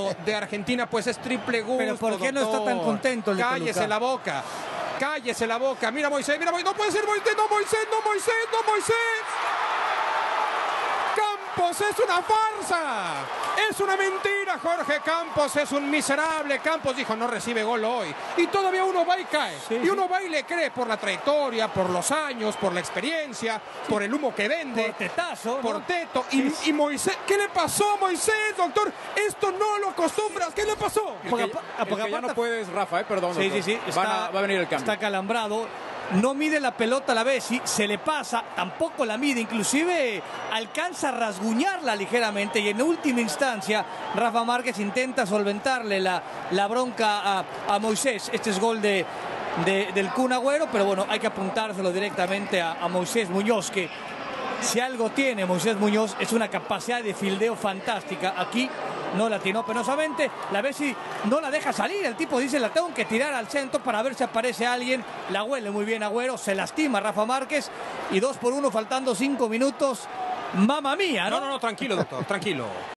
de Argentina, pues es triple gusto. Pero ¿por qué no está tan contento el de Toluca? Cállese la boca. Cállese la boca. Mira Moisés, mira Moisés. No puede ser Moisés, no Moisés, no Moisés, no Moisés. Campos es una farsa. Es una mentira, Jorge Campos es un miserable. Campos dijo, no recibe gol hoy. Y todavía uno va y cae. Sí, y uno va y le cree por la trayectoria, por los años, por la experiencia, por el humo que vende. Por tetazo, Por ¿no? teto. Y Moisés, ¿qué le pasó a Moisés, doctor? Esto no lo acostumbras. ¿Qué le pasó? Porque Ya aparte- no puedes, Rafa, perdón. Sí, doctor. sí, sí. Va a venir el cambio. Está calambrado. No mide la pelota a la vez, se le pasa, tampoco la mide, inclusive alcanza a rasguñarla ligeramente y en última instancia Rafa Márquez intenta solventarle la bronca a Moisés. Este es gol del Kun Agüero, pero bueno, hay que apuntárselo directamente a Moisés Muñoz, que si algo tiene Moisés Muñoz es una capacidad de fildeo fantástica. Aquí no la atinó penosamente, la Bessi no la deja salir, el tipo dice la tengo que tirar al centro para ver si aparece alguien, la huele muy bien Agüero, se lastima Rafa Márquez y 2-1 faltando 5 minutos, mamma mía, ¿no? No, tranquilo, doctor, tranquilo.